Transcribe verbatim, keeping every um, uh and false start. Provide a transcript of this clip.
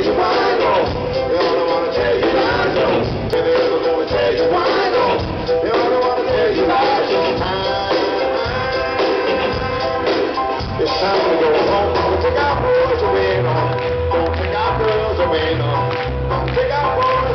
tell you why, no. They only wanna tell you lies, no. They never gonna tell you why, no. They only wanna tell you lies. It's time. It's time to go home. Don't take our boys away, no. Don't take our girls away, no. Don't take our boys